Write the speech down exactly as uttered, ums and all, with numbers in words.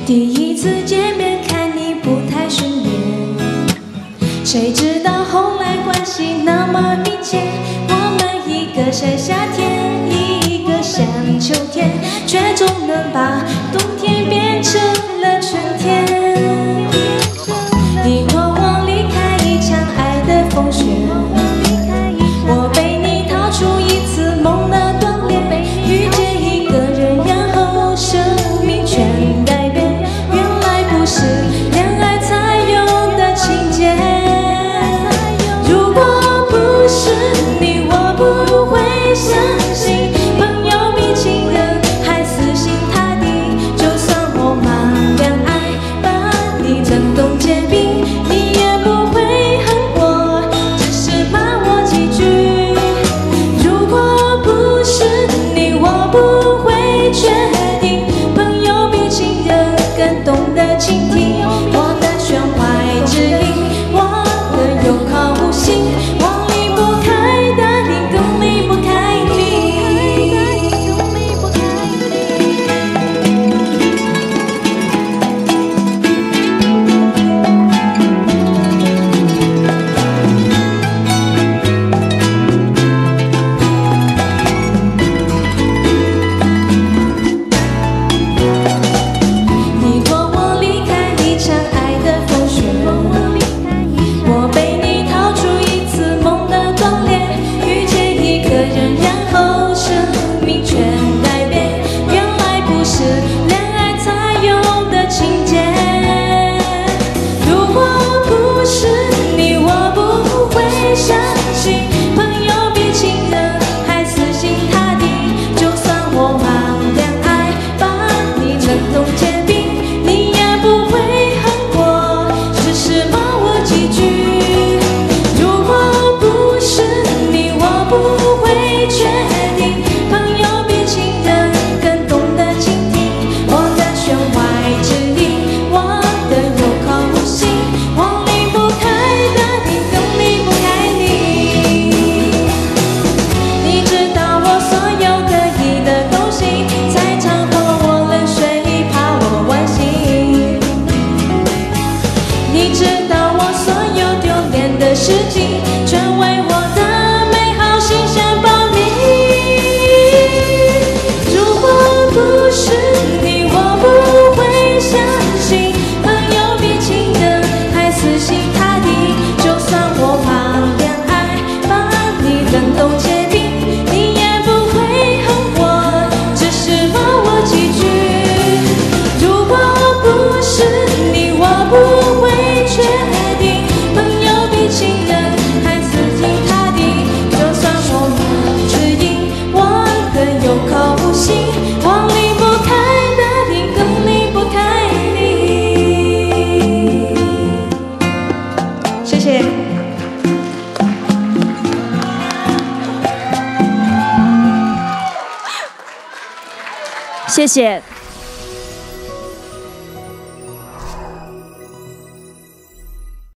第一次见面看你不太顺眼，谁知道后来关系那么密切。我们一个像夏天，一个像秋天，却总能把冬天变成了春天。你托我离开一场爱的风雪，我被你逃出一次梦的断裂，遇见一个人，然后生命全改变。原来不是恋爱才有的情节。如果不是你，我不会相信朋友比情人还死心塌地。就算我忙恋爱，把你冷冻结冰，你也不会恨我，只是骂我几句。如果不是你，我不会确定朋友比情人更懂得倾听我的弦外之音，我的有口无心，我离不开的你，更离不开你。你托我离开一场爱的风雪，我被你逃出一次梦的断裂，遇见一个人，然后生命全改变。原来不是恋爱才有的情节。如果不是你，我不会相信朋友比情人还死心塌地。就算我忙恋爱，把你冷冻结冰，你也不会恨我，只是骂我几句。如果不是你，我不会确定朋友比情人更懂得倾听我的弦外之音，我的有口无心，我离不开的你，更离不开你。你知道我所有可以的东西，才常泼我冷水，怕我惋惜。你知道我所有丢脸的事情，全为我的美好心想保你。如果不是你，我不会相信朋友比情人还死心塌地。就算我忙恋爱，把你冷冻结冰，你也不会恨我，只是骂我几句。如果不是你，我不会确定朋友比情人还死心塌地。就算我忙指引，我的有口无心，我离不开的你，更离不开你。谢谢。 谢谢。